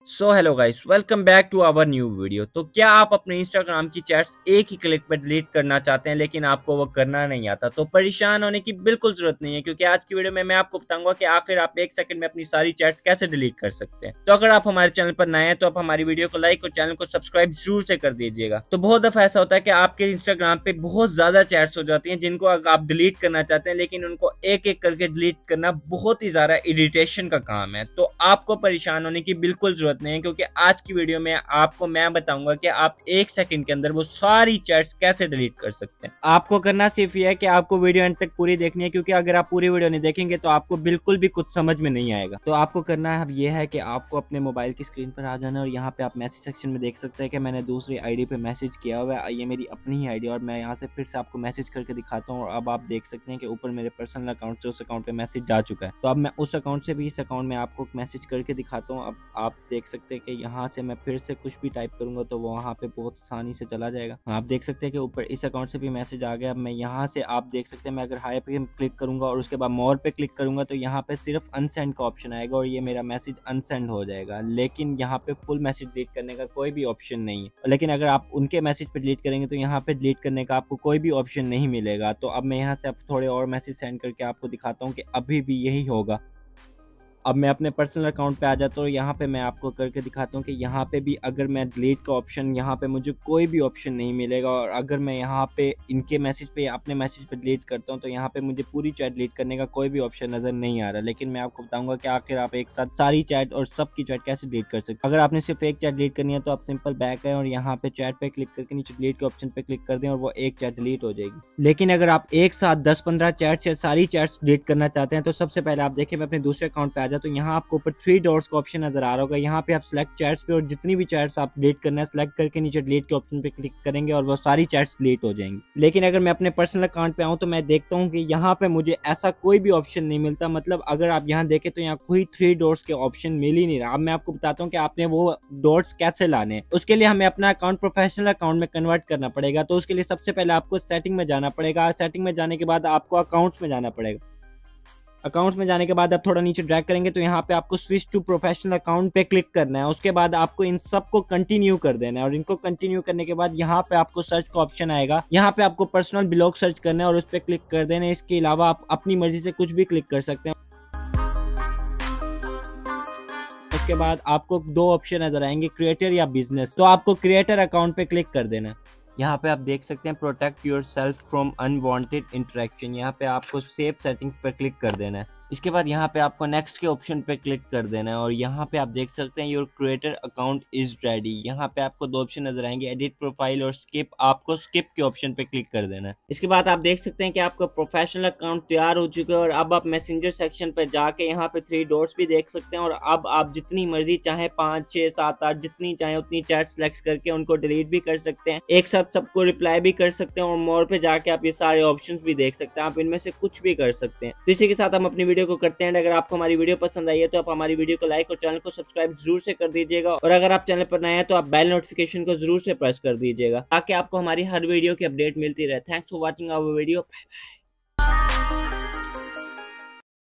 So hello guys, welcome back to our new video. तो क्या आप अपने इंस्टाग्राम की चैट्स एक ही क्लिक पर डिलीट करना चाहते हैं लेकिन आपको वो करना नहीं आता? तो परेशान होने की बिल्कुल जरूरत नहीं है, क्योंकि आज की वीडियो में मैं आपको बताऊंगा कि आखिर आप एक सेकंड में अपनी सारी चैट्स कैसे डिलीट कर सकते हैं। तो अगर आप हमारे चैनल पर नए हैं तो आप हमारी वीडियो को लाइक और चैनल को सब्सक्राइब जरूर से कर दीजिएगा। तो बहुत दफा ऐसा होता है कि आपके इंस्टाग्राम पे बहुत ज्यादा चैट्स हो जाती हैं जिनको आप डिलीट करना चाहते हैं, लेकिन उनको एक एक करके डिलीट करना बहुत ही ज्यादा इरिटेशन का काम है। तो आपको परेशान होने की बिल्कुल जरूरत नहीं है, क्योंकि आज की वीडियो में आपको मैं बताऊंगा कि आप एक सेकंड के अंदर वो सारी चैट्स कैसे डिलीट कर सकते हैं। आपको करना सिर्फ ये है कि आपको वीडियो एंड तक पूरी देखनी है, क्योंकि अगर आप पूरी वीडियो नहीं देखेंगे तो आपको बिल्कुल भी कुछ समझ में नहीं आएगा। तो आपको करना है अब ये है कि आपको अपने मोबाइल की स्क्रीन पर आ जाना है और यहाँ पे आप मैसेज सेक्शन में देख सकते हैं कि मैंने दूसरी आईडी पे मैसेज किया हुआ है। ये मेरी अपनी ही आईडी और मैं यहाँ से फिर से आपको मैसेज करके दिखाता हूँ। और अब आप देख सकते हैं कि ऊपर मेरे पर्सनल अकाउंट से उस अकाउंट पे मैसेज जा चुका है। तो अब मैं उस अकाउंट से भी इस अकाउंट में आपको मैसेज करके दिखाता हूँ। अब आप देख सकते हैं कि यहाँ से मैं फिर से कुछ भी टाइप करूंगा तो वो वहाँ पे बहुत आसानी से चला जाएगा। आप देख सकते हैं कि ऊपर इस अकाउंट से भी मैसेज आ गया। अब मैं यहाँ से आप देख सकते हैं, मैं अगर हाई पे क्लिक करूंगा और उसके बाद मोर पे क्लिक करूंगा तो यहाँ पे सिर्फ अनसेंड का ऑप्शन आएगा और ये मेरा मैसेज अनसेंड हो जाएगा, लेकिन यहाँ पे फुल मैसेज डिलीट करने का कोई भी ऑप्शन नहीं है। लेकिन अगर आप उनके मैसेज पे डिलीट करेंगे तो यहाँ पे डिलीट करने का आपको कोई भी ऑप्शन नहीं मिलेगा। तो अब मैं यहाँ से अब थोड़े और मैसेज सेंड करके आपको दिखाता हूँ कि अभी भी यही होगा। अब मैं अपने पर्सनल अकाउंट पे आ जाता हूँ। यहाँ पे मैं आपको करके दिखाता हूँ कि यहाँ पे भी अगर मैं डिलीट का ऑप्शन, यहाँ पे मुझे कोई भी ऑप्शन नहीं मिलेगा। और अगर मैं यहाँ पे इनके मैसेज पे अपने मैसेज पे डिलीट करता हूँ तो यहाँ पे मुझे पूरी चैट डिलीट करने का कोई भी ऑप्शन नजर नहीं आ रहा। लेकिन मैं आपको बताऊंगा कि आखिर आप एक साथ सारी चैट और सबकी चैट कैसे डिलीट कर सकते हैं। अगर आपने सिर्फ एक चैट डिलीट करनी है तो आप सिंपल बैक है और यहाँ पे चैट पे क्लिक करके नीचे डिलीट के ऑप्शन पे क्लिक कर दें और वो एक चैट डिलीट हो जाएगी। लेकिन अगर आप एक साथ 10-15 चैट्स या सारी चैट्स डिलीट करना चाहते हैं तो सबसे पहले आप देखिए, मैं अपने दूसरे अकाउंट पे आ जाता हूँ। यहाँ आपको ऊपर 3 डॉट्स का ऑप्शन नजर आ रहा होगा। यहाँ पे आप सिलेक्ट चैट्स पे और जितनी भी चैट्स आप डिलीट करना है सिलेक्ट करके नीचे डिलीट के ऑप्शन पे क्लिक करेंगे और वो सारी चैट्स डिलीट हो जाएंगी। लेकिन अगर मैं अपने पर्सनल अकाउंट पे आऊँ तो मैं देखता हूँ कि यहाँ पे मुझे ऐसा कोई भी ऑप्शन नहीं मिलता। मतलब अगर आप यहाँ देखें तो यहाँ कोई 3 डॉट्स के ऑप्शन मिल ही नहीं रहा। अब मैं आपको बताता हूँ कि आपने वो डॉट्स कैसे लाने हैं। उसके लिए हमें अपना अकाउंट प्रोफेशनल अकाउंट में कन्वर्ट करना पड़ेगा। तो उसके लिए सबसे पहले आपको सेटिंग में जाना पड़ेगा। सेटिंग में जाने के बाद आपको अकाउंट्स में जाना पड़ेगा। अकाउंट्स में जाने के बाद आप थोड़ा नीचे ड्रैग करेंगे तो यहाँ पे आपको स्विच टू प्रोफेशनल अकाउंट पे क्लिक करना है। उसके बाद आपको इन सबको कंटिन्यू कर देना है और इनको कंटिन्यू करने के बाद यहाँ पे आपको सर्च का ऑप्शन आएगा। यहाँ पे आपको पर्सनल ब्लॉग सर्च करना है और उस पर क्लिक कर देना है। इसके अलावा आप अपनी मर्जी से कुछ भी क्लिक कर सकते हैं। उसके बाद आपको 2 ऑप्शन नजर आएंगे, क्रिएटर या बिजनेस। तो आपको क्रिएटर अकाउंट पे क्लिक कर देना है। यहाँ पे आप देख सकते हैं protect yourself from unwanted interaction. यहाँ पे आपको सेव सेटिंग्स पर क्लिक कर देना है। इसके बाद यहाँ पे आपको नेक्स्ट के ऑप्शन पे क्लिक कर देना है और यहाँ पे आप देख सकते हैं your creator account is ready. यहाँ पे आपको 2 ऑप्शन नजर आएंगे, एडिट प्रोफाइल और स्किप। आपको स्किप के ऑप्शन पे क्लिक कर देना है। इसके बाद आप देख सकते हैं कि आपका प्रोफेशनल अकाउंट तैयार हो चुका है और अब आप मैसेंजर सेक्शन पे जाके यहाँ पे 3 डॉट्स भी देख सकते हैं और अब आप जितनी मर्जी चाहे 5, 6, 7, 8 जितनी चाहे उतनी चैट सेलेक्ट करके उनको डिलीट भी कर सकते हैं, एक साथ सबको रिप्लाई भी कर सकते हैं और मोर पे जाके आप ये सारे ऑप्शंस भी देख सकते हैं। आप इनमें से कुछ भी कर सकते हैं। तो इसी के साथ हम अपनी वीडियो को करते हैं। अगर आपको हमारी वीडियो पसंद आई है तो आप हमारी वीडियो को लाइक और चैनल को सब्सक्राइब जरूर से कर दीजिएगा और अगर आप चैनल पर नए हैं तो आप बेल नोटिफिकेशन को जरूर से प्रेस कर दीजिएगा ताकि आपको हमारी हर वीडियो की अपडेट मिलती रहे। Thanks for watching our video. Bye bye.